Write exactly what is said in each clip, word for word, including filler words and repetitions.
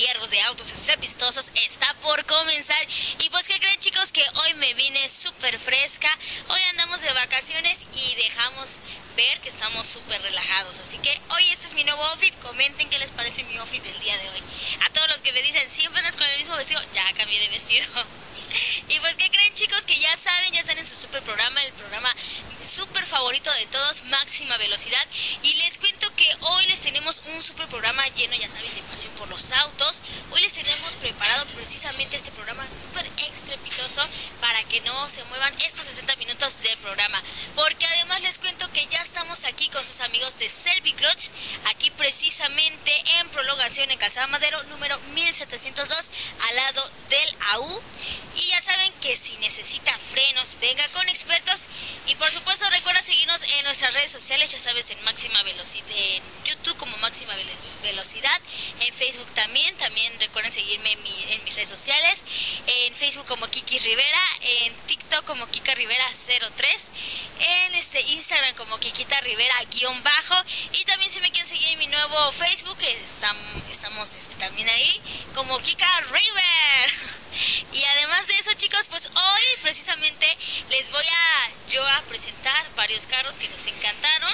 siervos de autos estrepitosos está por comenzar. Y pues, ¿qué creen, chicos? Que hoy me vine súper fresca. Hoy andamos de vacaciones y dejamos ver que estamos súper relajados. Así que hoy este es mi nuevo outfit. Comenten qué les parece mi outfit del día de hoy. A todos los que me dicen, siempre andas con el mismo vestido, ya cambié de vestido. Y pues, ¿qué creen, chicos? Que ya saben, ya están en su super programa, el programa súper favorito de todos, Máxima Velocidad. Y les cuento que hoy les tenemos un super programa lleno, ya saben, de pasión por los autos. Hoy les tenemos preparado precisamente este programa súper estrepitoso para que no se muevan estos sesenta minutos del programa. Porque además les cuento que ya estamos aquí con sus amigos de Servicroch, aquí precisamente en Prolongación en Calzada Madero, número mil setecientos dos, al lado del A U. Y ya saben que si necesita frenos, venga con expertos. Y por supuesto recuerda seguirnos en nuestras redes sociales, ya sabes, en Máxima Velocidad, en YouTube como Máxima Velocidad, en Facebook también, también recuerden seguirme en, mi, en mis redes sociales, en Facebook como Kiki Rivera, en TikTok como Kika Rivera cero tres, en este Instagram como Kikita Rivera guión bajo, y también si me quieren seguir en mi nuevo Facebook, estamos, estamos este, también ahí como Kika River. Y además de eso, chicos, pues hoy precisamente les voy a yo a presentar varios carros que nos encantaron.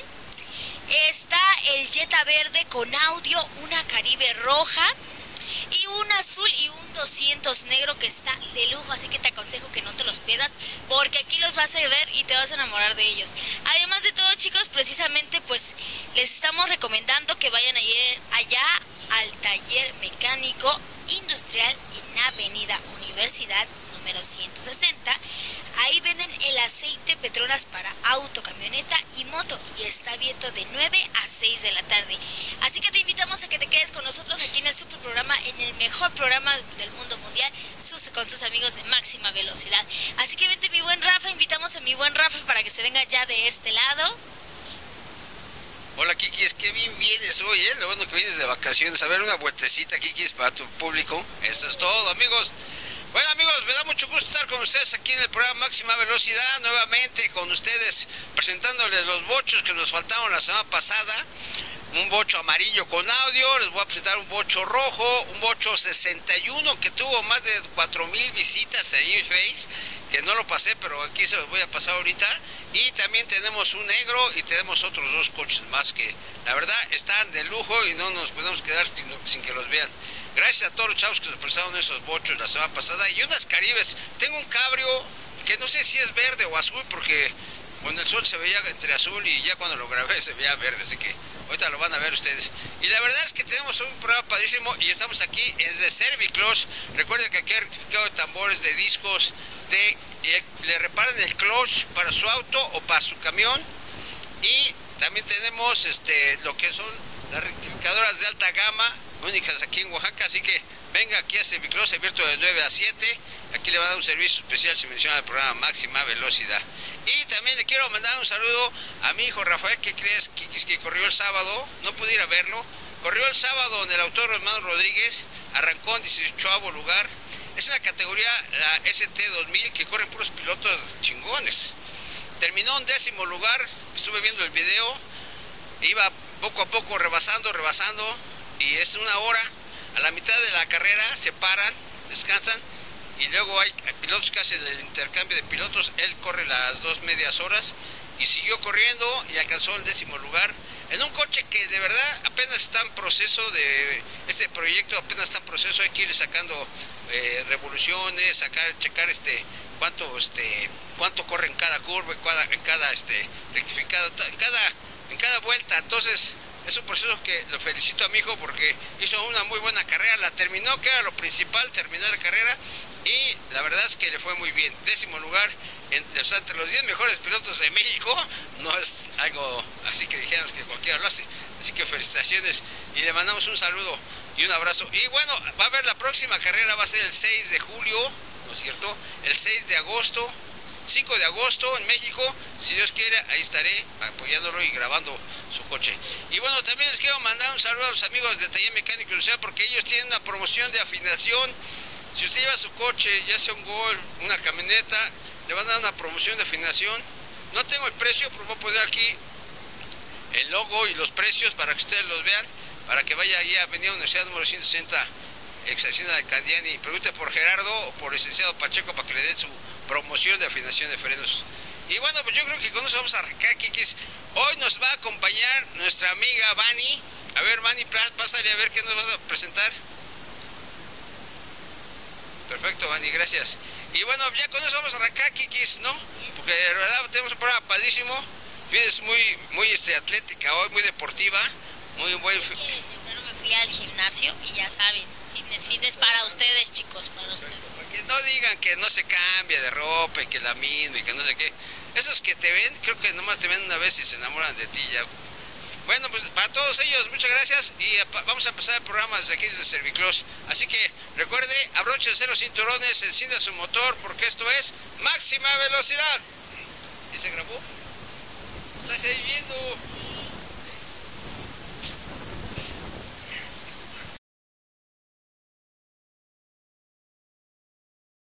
Está el Jetta verde con audio, una Caribe roja y un azul y un doscientos negro que está de lujo, así que te aconsejo que no te los pierdas porque aquí los vas a ver y te vas a enamorar de ellos. Además de todo, chicos, precisamente pues les estamos recomendando que vayan allá al taller mecánico industrial en Avenida Universidad número ciento sesenta. Ahí venden el aceite Petronas para auto, camioneta y moto y está abierto de nueve a seis de la tarde. Así que te invitamos a que te quedes con nosotros aquí en el super programa, en el mejor programa del mundo mundial, sus, con sus amigos de Máxima Velocidad. Así que vente, mi buen Rafa, invitamos a mi buen Rafa para que se venga ya de este lado. Hola, Kiki, es que bien vienes hoy, ¿eh? Lo bueno que vienes de vacaciones. A ver, una vueltecita, Kiki, es para tu público. Eso es todo, amigos. Bueno, amigos, me da mucho gusto estar con ustedes aquí en el programa Máxima Velocidad, nuevamente con ustedes, presentándoles los bochos que nos faltaron la semana pasada. Un bocho amarillo con audio, les voy a presentar un bocho rojo, un bocho sesenta y uno que tuvo más de cuatro mil visitas ahí en Face, que no lo pasé, pero aquí se los voy a pasar ahorita. Y también tenemos un negro y tenemos otros dos coches más que la verdad están de lujo y no nos podemos quedar sin, sin que los vean. Gracias a todos los chavos que nos prestaron esos bochos la semana pasada y unas Caribes. Tengo un cabrio que no sé si es verde o azul porque con el sol se veía entre azul y ya cuando lo grabé se veía verde, así que ahorita lo van a ver ustedes. Y la verdad es que tenemos un programa padrísimo y estamos aquí desde Servicroch. Recuerden que aquí hay rectificado de tambores, de discos, de eh, le reparan el clutch para su auto o para su camión. Y también tenemos este lo que son las rectificadoras de alta gama, únicas aquí en Oaxaca, así que venga aquí a Servicroch, abierto de nueve a siete. Aquí le va a dar un servicio especial si menciona el programa Máxima Velocidad. Y también le quiero mandar un saludo a mi hijo Rafael, que crees que, que corrió el sábado, no pude ir a verlo. Corrió el sábado en el Autódromo Hermano Rodríguez, arrancó en dieciochoavo lugar. Es una categoría, la S T dos mil, que corren puros pilotos chingones. Terminó en décimo lugar, estuve viendo el video, iba poco a poco rebasando, rebasando, y es una hora. A la mitad de la carrera se paran, descansan, y luego hay pilotos que hacen el intercambio de pilotos. Él corre las dos medias horas y siguió corriendo y alcanzó el décimo lugar en un coche que de verdad apenas está en proceso de este proyecto, apenas está en proceso. Hay que ir sacando eh, revoluciones, sacar, checar este cuánto este cuánto corre en cada curva, en cada, en cada este rectificado, en cada en cada vuelta. Entonces es un proceso que lo felicito a mi hijo porque hizo una muy buena carrera, la terminó, que era lo principal, terminar la carrera, y la verdad es que le fue muy bien. Décimo lugar, entre, o sea, entre los diez mejores pilotos de México, no es algo así que dijéramos que cualquiera lo hace. Así que felicitaciones y le mandamos un saludo y un abrazo. Y bueno, va a haber la próxima carrera, va a ser el seis de julio, ¿no es cierto? El seis de agosto. cinco de agosto en México, si Dios quiere, ahí estaré apoyándolo y grabando su coche. Y bueno, también les quiero mandar un saludo a los amigos de Taller Mecánico Industrial, porque ellos tienen una promoción de afinación. Si usted lleva su coche, ya sea un Golf, una camioneta, le van a dar una promoción de afinación. No tengo el precio, pero voy a poner aquí el logo y los precios para que ustedes los vean, para que vaya ahí a Avenida Universidad número ciento sesenta ex Hacienda de Candiani. Pregunte por Gerardo o por licenciado Pacheco para que le den su promoción de afinación de frenos. Y bueno, pues yo creo que con eso vamos a arrancar, Kikis. Hoy nos va a acompañar nuestra amiga Vani. A ver, Vani, pásale a ver qué nos vas a presentar. Perfecto, Vani, gracias. Y bueno, ya con eso vamos a arrancar, Kikis, ¿no? Porque de verdad tenemos un programa padrísimo. Vienes muy, muy este, atlética hoy, muy deportiva. Muy buen. Es que temprano me fui al gimnasio y ya saben, fitness, fitness para ustedes, chicos, para ustedes. Para que no digan que no se cambia de ropa y que la mino y que no sé qué. Esos que te ven, creo que nomás te ven una vez y se enamoran de ti ya. Bueno, pues para todos ellos, muchas gracias y vamos a empezar el programa desde aquí, desde Serviclós. Así que recuerde, abróchense los cinturones, encienda su motor porque esto es máxima velocidad. ¿Y se grabó? ¿Estás ahí viendo?